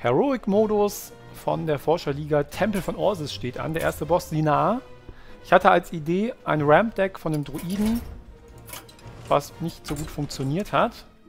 Heroic-Modus von der Forscherliga Tempel von Orsis steht an. Der erste Boss, Sinar. Ich hatte als Idee ein Ramp-Deck von einem Druiden, was nicht so gut funktioniert hat.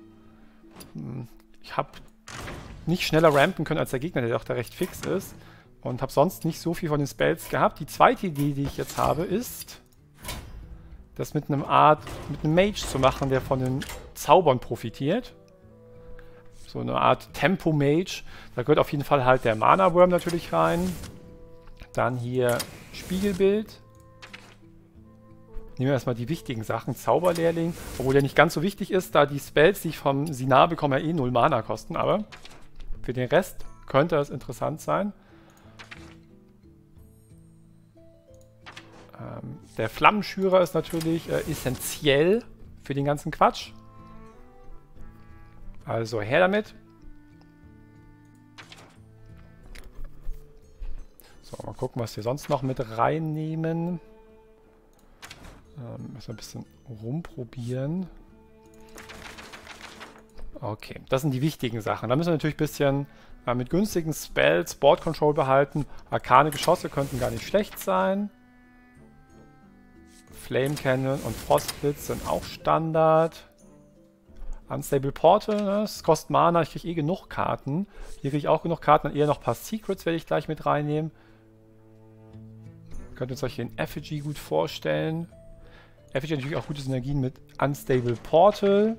Ich habe nicht schneller rampen können als der Gegner, der doch da recht fix ist. Und habe sonst nicht so viel von den Spells gehabt. Die zweite Idee, die ich jetzt habe, ist, das mit einem Mage zu machen, der von den Zaubern profitiert. So eine Art Tempo-Mage. Da gehört auf jeden Fall halt der Mana-Worm natürlich rein. Dann hier Spiegelbild. Nehmen wir erstmal die wichtigen Sachen. Zauberlehrling, obwohl der nicht ganz so wichtig ist, da die Spells, die ich vom Sinar bekomme, ja eh 0 Mana kosten. Aber für den Rest könnte das interessant sein. Der Flammenschürer ist natürlich essentiell für den ganzen Quatsch. Also her damit. So, mal gucken, was wir sonst noch mit reinnehmen. Müssen wir ein bisschen rumprobieren. Okay, das sind die wichtigen Sachen. Da müssen wir natürlich ein bisschen mit günstigen Spells Board Control behalten. Arkane Geschosse könnten gar nicht schlecht sein. Flame Cannon und Frostblitz sind auch Standard. Unstable Portal, ne? Das kostet Mana, ich kriege eh genug Karten. Hier kriege ich auch genug Karten und eher noch ein paar Secrets werde ich gleich mit reinnehmen. Könnt ihr uns euch hier in Effigy gut vorstellen. Effigy hat natürlich auch gute Synergien mit Unstable Portal.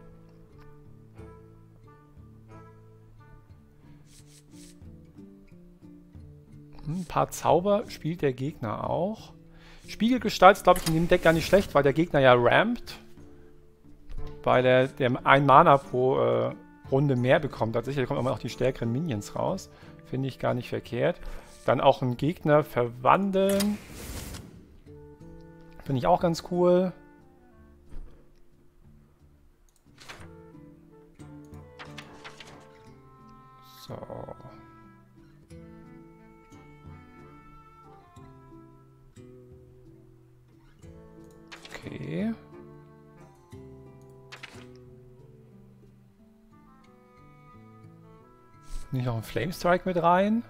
Ein paar Zauber spielt der Gegner auch. Spiegelgestalt ist, glaube ich, in dem Deck gar nicht schlecht, weil der Gegner ja rampt. Weil der 1 Mana pro Runde mehr bekommt. Tatsächlich kommen immer noch die stärkeren Minions raus. Finde ich gar nicht verkehrt. Dann auch einen Gegner verwandeln. Finde ich auch ganz cool. So. Okay. Nehme ich noch einen Flame Strike mit rein.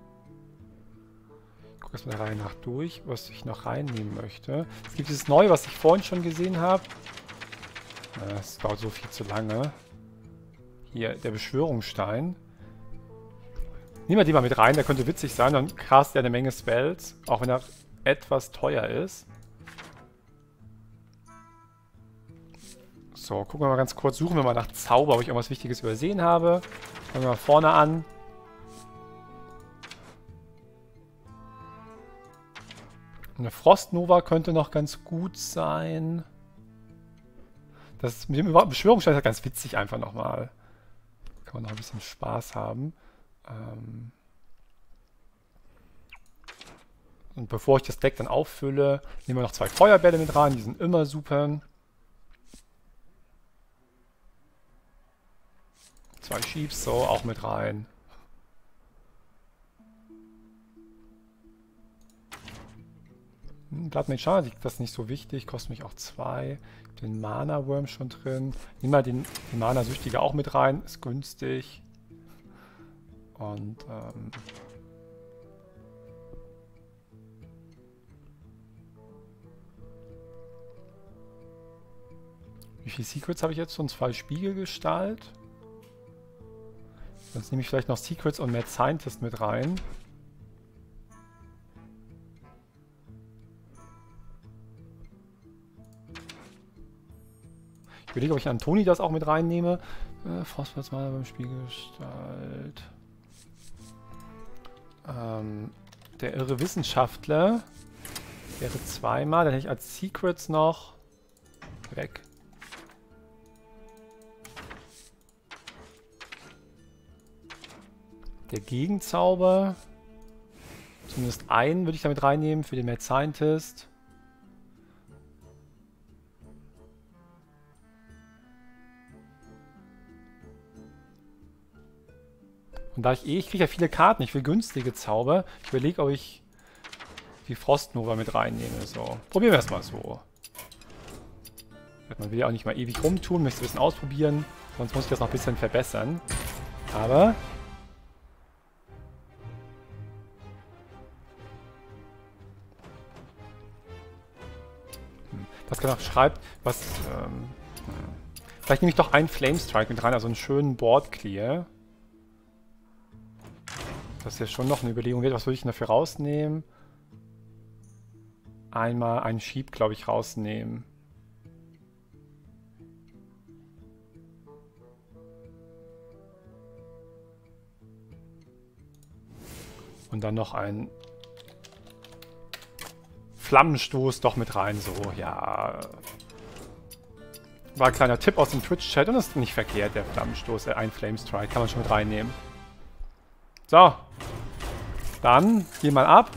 Ich gucke erstmal der Reihe nach durch, was ich noch reinnehmen möchte. Es gibt dieses Neue, was ich vorhin schon gesehen habe. Das dauert so viel zu lange. Hier, der Beschwörungsstein. Nehmen wir den mal mit rein, der könnte witzig sein. Dann castet er eine Menge Spells, auch wenn er etwas teuer ist. So, gucken wir mal ganz kurz. Suchen wir mal nach Zauber, ob ich irgendwas Wichtiges übersehen habe. Fangen wir mal vorne an. Eine Frostnova könnte noch ganz gut sein. Das mit dem Beschwörungsstein ist ganz witzig einfach nochmal. Kann man noch ein bisschen Spaß haben. Und bevor ich das Deck dann auffülle, nehmen wir noch 2 Feuerbälle mit rein. Die sind immer super. 2 Sheeps, so, auch mit rein. Blood Mage Shard, das ist nicht so wichtig, kostet mich auch 2. Den Mana Worm schon drin. Nehmen wir den Mana Süchtige auch mit rein, ist günstig. Und wie viele Secrets habe ich jetzt? Schon 2 Spiegelgestalt. Sonst nehme ich vielleicht noch Secrets und Mad Scientist mit rein. Ich überlege, ob ich Antoni das auch mit reinnehme. Frostblitz mal beim Spiegelgestalt. Der irre Wissenschaftler wäre 2-mal. Dann hätte ich als Secrets noch weg. Der Gegenzauber. Zumindest einen würde ich damit reinnehmen für den Mad Scientist. Und da ich kriege ja viele Karten, ich will günstige Zauber. Ich überlege, ob ich die Frostnova mit reinnehme. So, probieren wir es mal so. Man will ja auch nicht mal ewig rumtun, möchte ein bisschen ausprobieren. Sonst muss ich das noch ein bisschen verbessern. Aber Was genau schreibt, was... vielleicht nehme ich doch einen Flamestrike mit rein, also einen schönen Board Clear. Das ist ja schon noch eine Überlegung wert. Was würde ich denn dafür rausnehmen? Einmal einen Sheep, glaube ich, rausnehmen. Und dann noch einen Flammenstoß doch mit rein, so, ja. War ein kleiner Tipp aus dem Twitch-Chat und das ist nicht verkehrt, der Flammenstoß, ein Flamestrike, kann man schon mit reinnehmen. So. Dann, geh mal ab.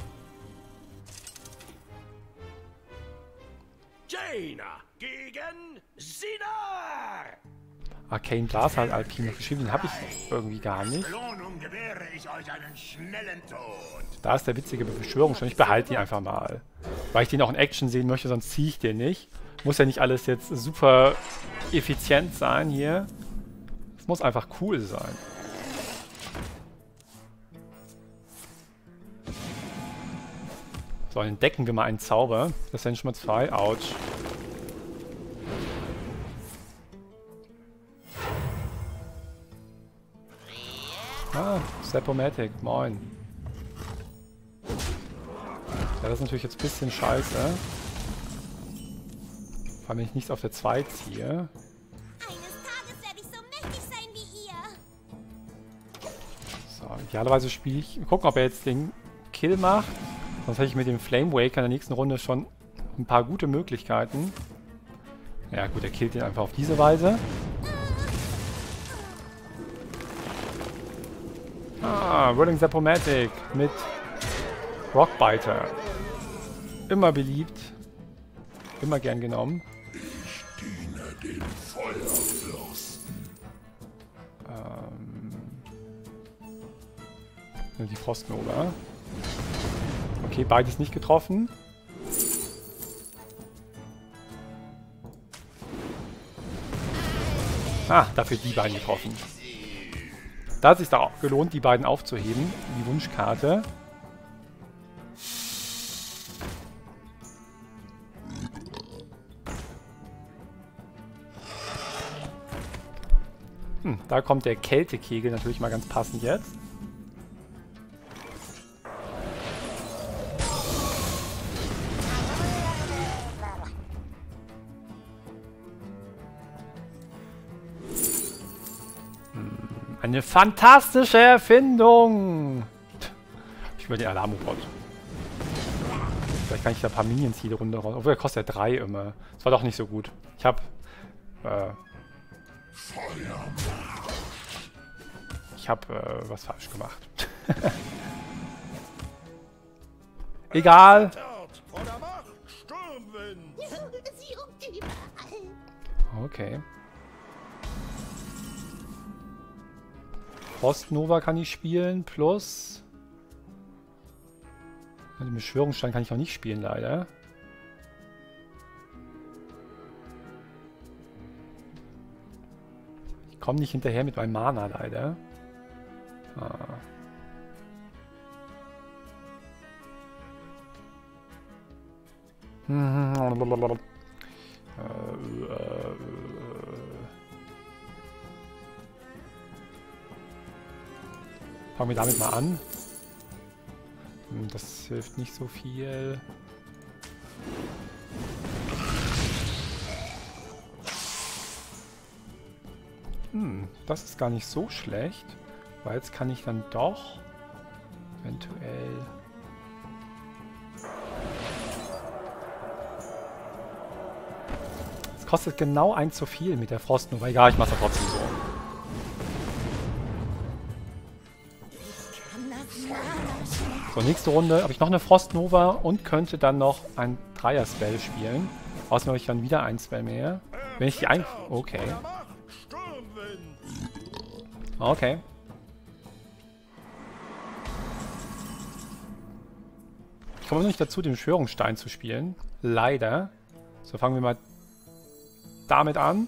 Jaina gegen Sinar! Arcane Blast hat Alpine noch geschrieben, den habe ich irgendwie gar nicht. Belohnung gewähre ich euch einen schnellen Tod. Da ist der witzige Beschwörung schon. Ich behalte ihn einfach mal. Weil ich den auch in Action sehen möchte, sonst ziehe ich den nicht. Muss ja nicht alles jetzt super effizient sein hier. Es muss einfach cool sein. So, dann entdecken wir mal einen Zauber. Das sind schon mal 2. Autsch. Ah, Sepomatic, moin. Ja, das ist natürlich jetzt ein bisschen scheiße. Vor allem, wenn ich nichts auf der 2 ziehe. Eines Tages werde ich so mächtig sein wie ihr. So, idealerweise spiele ich... Gucken, ob er jetzt den Kill macht. Sonst hätte ich mit dem Flame Waker in der nächsten Runde schon ein paar gute Möglichkeiten. Ja gut, er killt ihn einfach auf diese Weise. Ah, Rolling Sepomatic mit Rockbiter. Immer beliebt. Immer gern genommen. Ich diene den Feuerfürsten. Die Frostnova. Okay, beides nicht getroffen. Ah, dafür die beiden getroffen. Da hat es sich da auch gelohnt, die beiden aufzuheben. Die Wunschkarte. Da kommt der Kältekegel natürlich mal ganz passend jetzt. Eine fantastische Erfindung! Ich will den Alarmobot. Vielleicht kann ich da ein paar Minions jede Runde raus. Obwohl, der kostet ja 3 immer. Das war doch nicht so gut. Ich hab... was falsch gemacht. Egal. Sie ruft überall. Okay. Frostnova kann ich spielen, plus... Den Beschwörungsstein kann ich auch nicht spielen, leider. Ich komme nicht hinterher mit meinem Mana, leider. Ah. Fangen wir damit mal an. Das hilft nicht so viel. Das ist gar nicht so schlecht. Weil jetzt kann ich dann doch eventuell... Es kostet genau 1 zu viel mit der Frostnova. Egal, ich mach's ja trotzdem so. So, nächste Runde habe ich noch eine Frostnova und könnte dann noch ein Dreier-Spell spielen. Außerdem habe ich dann wieder ein Spell mehr. Wenn ich die ein... Okay. Okay. Ich komme noch nicht dazu, den Beschwörungsstein zu spielen. Leider. So, fangen wir mal damit an.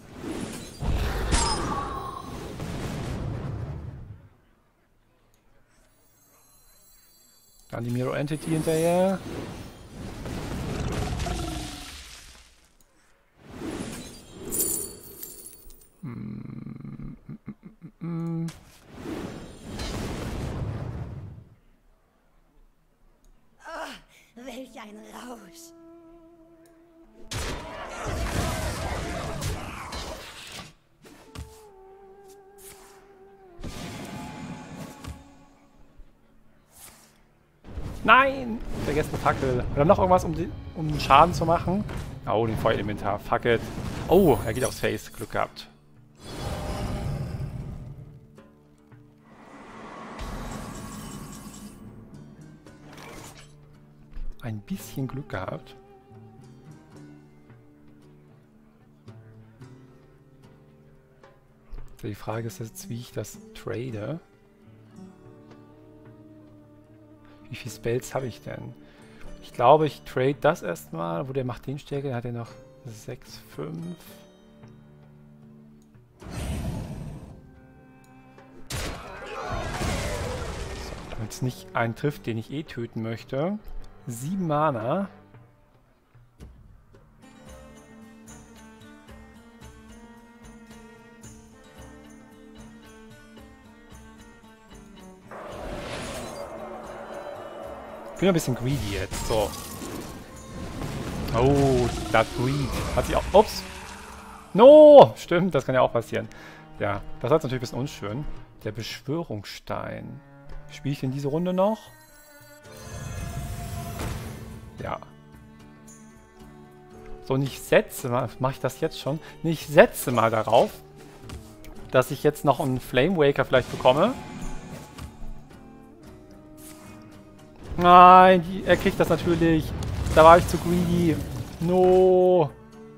Dann die Mirror Entity hinterher. Welch ein Rausch. Nein! Vergessen Fackel. Oder noch irgendwas, um den Schaden zu machen? Oh, den Feuerelementar. Fuck it. Oh, er geht aufs Face. Glück gehabt. Ein bisschen Glück gehabt. Die Frage ist jetzt, wie ich das trade. Wie viele Spells habe ich denn? Ich glaube, ich trade das erstmal. Wo der macht den Stärke, dann hat er noch 6, 5. So, damit es nicht einen trifft, den ich eh töten möchte. 7 Mana. Ich bin ein bisschen greedy jetzt, so. Oh, das Greed. Hat sich auch... Ups! No! Stimmt, das kann ja auch passieren. Ja, das war jetzt natürlich ein bisschen unschön. Der Beschwörungsstein. Spiele ich in diese Runde noch? Ja. So, und ich setze mal... Mache ich das jetzt schon? Nee, ich setze mal darauf, dass ich jetzt noch einen Flame Waker vielleicht bekomme. Nein, er kriegt das natürlich. Da war ich zu greedy. No.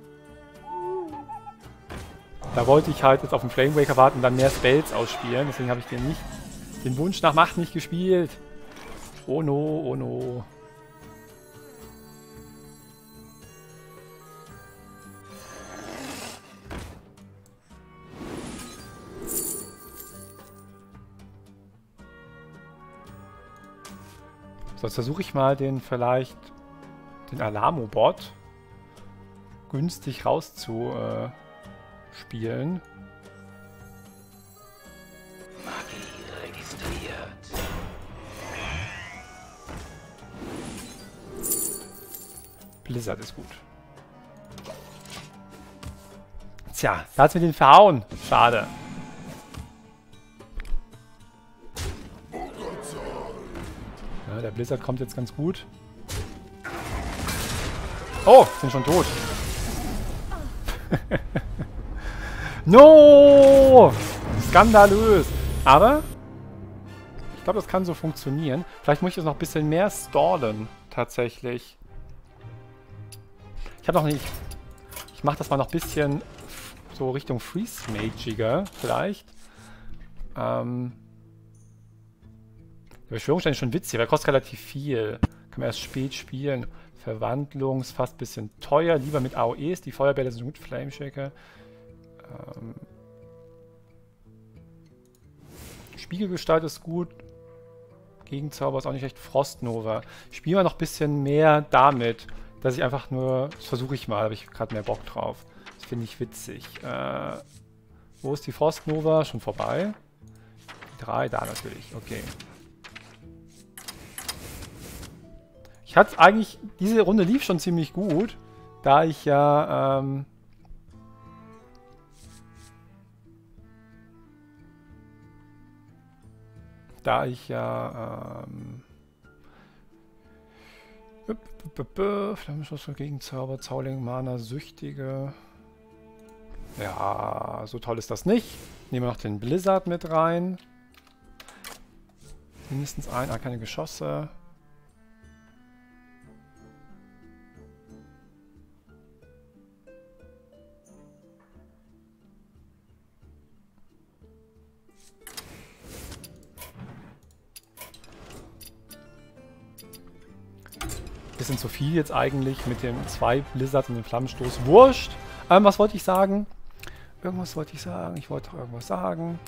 Da wollte ich halt jetzt auf den Flame Waker warten und dann mehr Spells ausspielen. Deswegen habe ich den Wunsch nach Macht nicht gespielt. Oh no, oh no. So, jetzt versuche ich mal den Alamo-Bot günstig rauszuspielen. Magie registriert. Blizzard ist gut. Tja, da hat's mit den verhauen. Schade. Ja, der Blizzard kommt jetzt ganz gut. Oh, sind schon tot. No! Skandalös. Aber ich glaube, das kann so funktionieren. Vielleicht muss ich das noch ein bisschen mehr stallen, tatsächlich. Ich habe noch nicht... Ich mache das mal noch ein bisschen so Richtung Freeze-Magiger, vielleicht. Der Beschwörungsstein ist schon witzig, weil er kostet relativ viel. Kann man erst spät spielen. Verwandlung ist fast ein bisschen teuer. Lieber mit AOEs. Die Feuerbälle sind gut. Flameshaker. Spiegelgestalt ist gut. Gegenzauber ist auch nicht recht. Frostnova. Ich spiele mal noch ein bisschen mehr damit, dass ich einfach nur... Das versuche ich mal, habe ich gerade mehr Bock drauf. Das finde ich witzig. Wo ist die Frostnova? Schon vorbei. Die 3, da natürlich. Okay. Ich hatte eigentlich... Diese Runde lief schon ziemlich gut, da ich ja... Flammenschuss für Gegenzauber, Zauling, Mana, Süchtige. Ja, so toll ist das nicht. Nehmen wir noch den Blizzard mit rein. Mindestens keine Geschosse. Bisschen zu viel jetzt eigentlich mit dem 2 Blizzard und dem Flammenstoß. Wurscht! Was wollte ich sagen? Irgendwas wollte ich sagen. Ich wollte doch irgendwas sagen.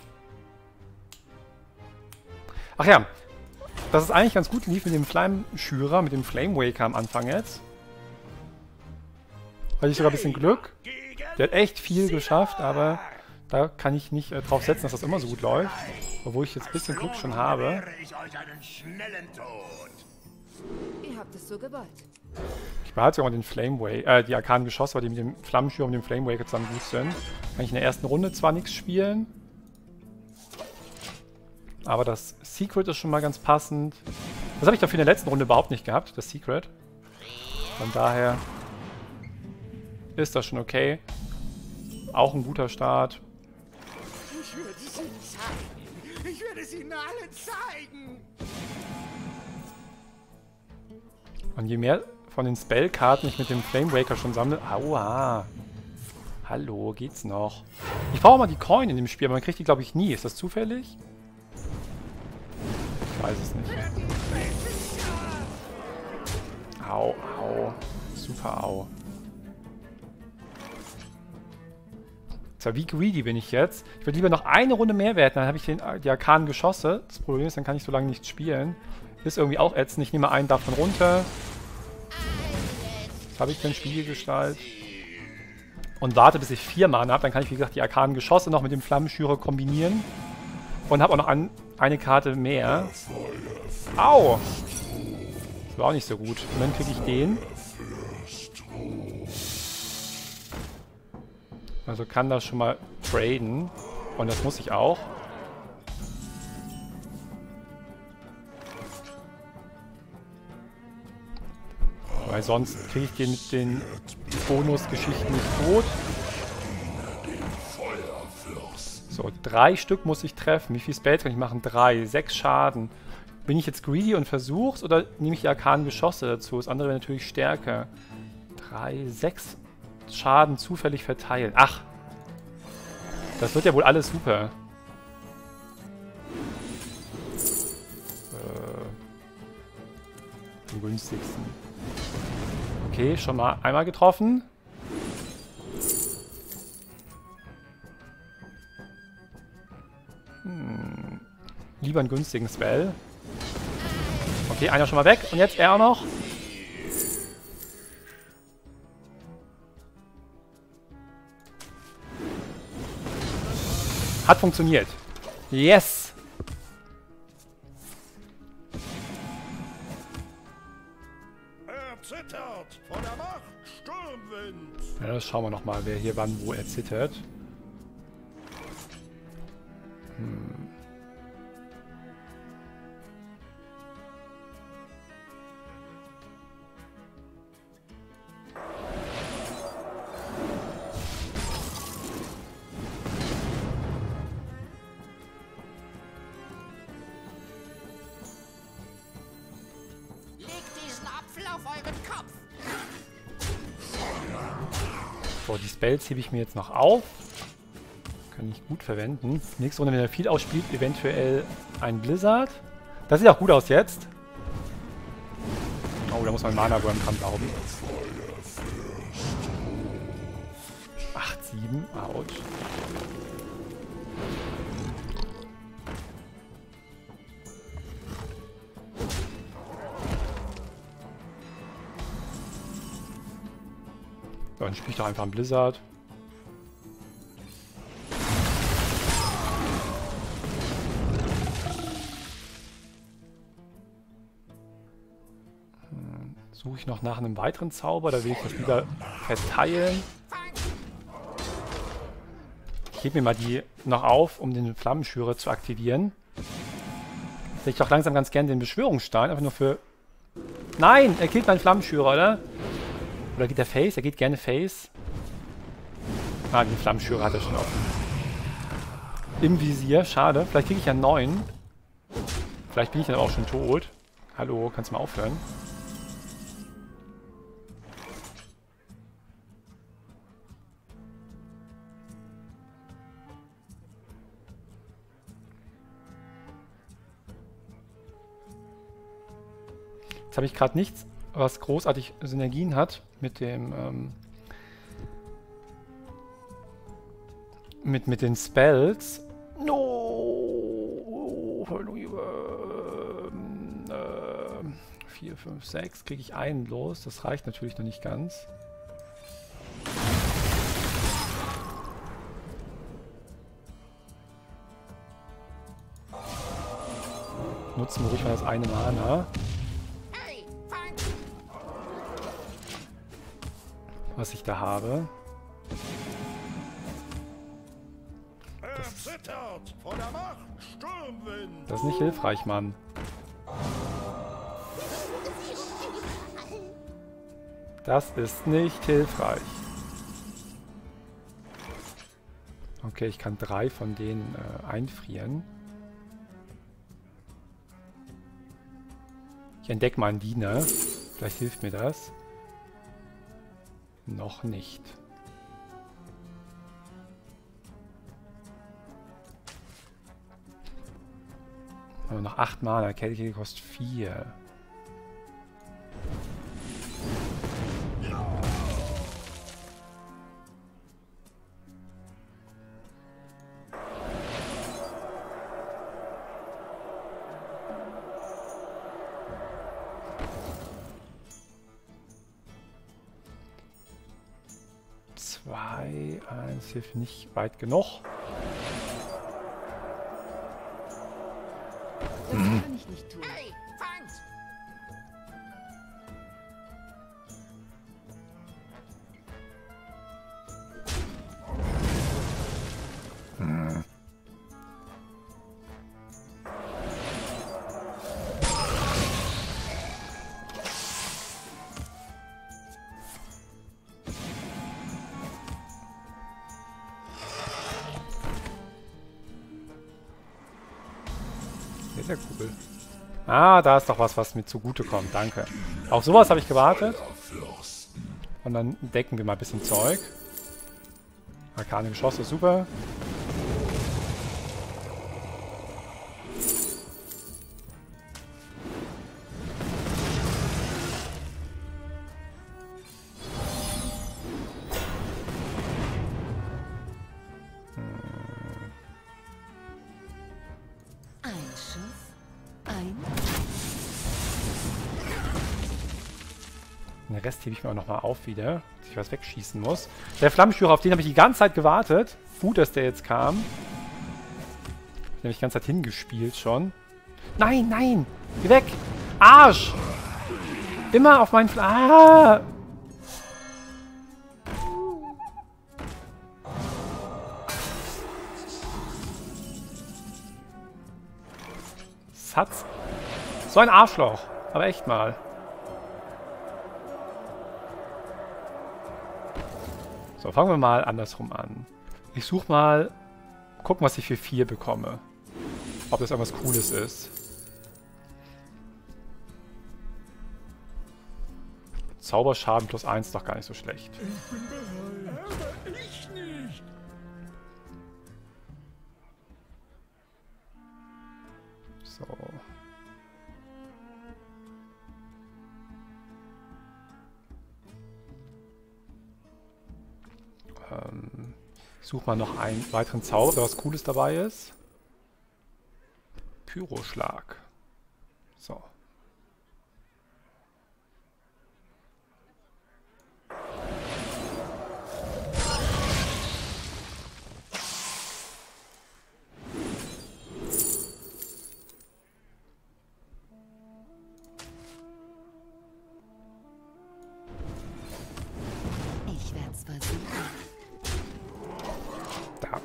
Ach ja. Dass es eigentlich ganz gut lief mit dem Flammenschürer, mit dem Flame Waker am Anfang jetzt. Hatte ich sogar ein bisschen Glück. Der hat echt viel geschafft, aber Da kann ich nicht drauf setzen, dass das immer so gut läuft. Obwohl ich jetzt ein bisschen Glück schon habe. Gewähre ich euch einen schnellen Tod. Ihr habt es so gewollt. Ich behalte sogar mal den Flameway, die arkanen Geschosse, weil die mit dem Flammenschürer und dem Flamewaker zusammen gut sind. Kann ich in der ersten Runde zwar nichts spielen. Aber das Secret ist schon mal ganz passend. Das habe ich dafür in der letzten Runde überhaupt nicht gehabt, das Secret. Von daher ist das schon okay. Auch ein guter Start. Ich werde es ihnen zeigen. Ich werde es ihnen allen zeigen. Und je mehr von den Spellkarten ich mit dem Flamewaker schon sammle... Aua. Hallo, geht's noch? Ich brauche mal die Coin in dem Spiel, aber man kriegt die, glaube ich, nie. Ist das zufällig? Ich weiß es nicht. Au, au. Super au. So, wie greedy bin ich jetzt? Ich würde lieber noch eine Runde mehr werten, dann habe ich die arkanen Geschosse. Das Problem ist, dann kann ich so lange nicht spielen. Ist irgendwie auch ätzend. Ich nehme einen davon runter. Jetzt habe ich den Spiegelgestalt. Und warte, bis ich 4 Mana habe. Dann kann ich, wie gesagt, die arkanen Geschosse noch mit dem Flammenschürer kombinieren. Und habe auch noch eine Karte mehr. Au! Das war auch nicht so gut. Und dann kriege ich den. Also kann das schon mal traden. Und das muss ich auch. Weil sonst kriege ich den mit den Bonusgeschichten nicht tot. So, 3 Stück muss ich treffen. Wie viel Spells kann ich machen? 3. 6 Schaden. Bin ich jetzt greedy und versuch's oder nehme ich die arkanen Geschosse dazu? Das andere wäre natürlich stärker. 3, 6 Schaden zufällig verteilen. Ach! Das wird ja wohl alles super. Am günstigsten. Okay, schon mal einmal getroffen. Lieber einen günstigen Spell. Okay, einer schon mal weg. Und jetzt er auch noch. Hat funktioniert. Yes! Er zittert vor der Macht Sturmwind. Ja, das schauen wir nochmal, wer hier wann wo erzittert. So, die Spells hebe ich mir jetzt noch auf. Kann ich gut verwenden. Nächste Runde, wenn er viel ausspielt, eventuell ein Blizzard. Das sieht auch gut aus jetzt. Oh, da muss man Mana Burn dran glauben. 8-7, ouch. So, dann spiele ich doch einfach einen Blizzard. Suche ich noch nach einem weiteren Zauber, da will ich das wieder verteilen. Ich hebe mir mal die noch auf, um den Flammenschürer zu aktivieren. Hätte ich doch langsam ganz gerne den Beschwörungsstein, einfach nur für... Nein, er killt meinen Flammenschürer, oder? Oder geht der Face? Er geht gerne Face. Ah, den Flammenschürer hat er schon offen. Im Visier, schade. Vielleicht kriege ich ja einen neuen. Vielleicht bin ich dann auch schon tot. Hallo, kannst du mal aufhören? Jetzt habe ich gerade nichts, was großartig Synergien hat mit dem mit den Spells. No! 4, 5, 6 kriege ich einen los. Das reicht natürlich noch nicht ganz. Nutzen wir ruhig mal das eine Mana. Hey, fang! Was ich da habe. Erschüttert von der Macht Sturmwind! Das ist nicht hilfreich, Mann. Das ist nicht hilfreich. Okay, ich kann 3 von denen einfrieren. Ich entdecke mal einen Diener. Vielleicht hilft mir das. Noch nicht. Aber noch 8 Mana. Kälte kostet 4. Eins hilft nicht weit genug. Das kann ich nicht tun. Hey, fangt! Sehr cool. Ah, da ist doch was mir zugute kommt. Danke. Auf sowas habe ich gewartet. Und dann decken wir mal ein bisschen Zeug. Arkane Geschosse, super. Den Rest hebe ich mir auch nochmal auf wieder, dass ich was wegschießen muss. Der Flammenschürer, auf den habe ich die ganze Zeit gewartet. Gut, dass der jetzt kam. Den habe ich die ganze Zeit hingespielt schon. Nein, nein! Geh weg! Arsch! Immer auf meinen Ah! Satz. So ein Arschloch. Aber echt mal. So, fangen wir mal andersrum an. Ich suche mal, gucken, was ich für 4 bekomme. Ob das irgendwas Cooles ist. Zauberschaden plus 1 doch gar nicht so schlecht. Ich bin bereit. Aber ich nicht. So. Ich suche mal noch einen weiteren Zauber, der was Cooles dabei ist. Pyroschlag. So. Ich werde es versuchen. Da.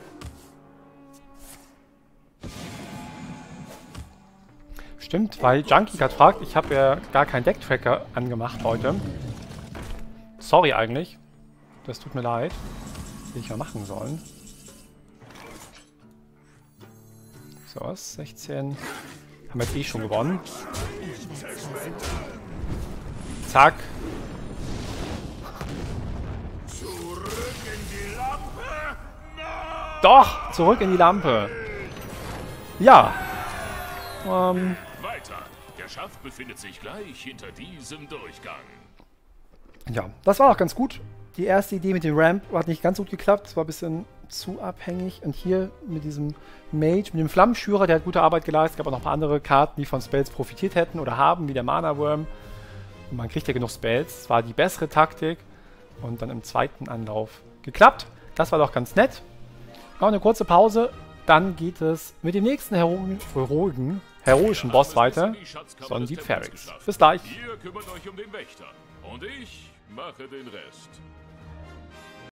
Stimmt, weil Junkie gerade fragt, ich habe ja gar keinen Decktracker angemacht heute. Sorry eigentlich. Das tut mir leid. Hätte ich ja machen sollen. So, was? 16. Haben wir jetzt eh schon gewonnen. Zack. Zurück in die Lampe! Nein! Doch! Zurück in die Lampe. Ja. Weiter. Der Schaft befindet sich gleich hinter diesem Durchgang. Ja, das war auch ganz gut. Die erste Idee mit dem Ramp hat nicht ganz so gut geklappt. Es war ein bisschen zu abhängig. Und hier mit diesem Mage, mit dem Flammenschürer, der hat gute Arbeit geleistet. Es gab auch noch ein paar andere Karten, die von Spells profitiert hätten oder haben, wie der Mana-Worm. Und man kriegt ja genug Spells. Es war die bessere Taktik. Und dann im zweiten Anlauf geklappt. Das war doch ganz nett. Noch eine kurze Pause. Dann geht es mit dem nächsten Heroigen heroischen Boss Wir haben es weiter. bis in die Schatzkammer Son des sieht Tempels Ferrix. geschafft. Bis gleich. Ihr kümmert euch um den Wächter. Und ich mache den Rest.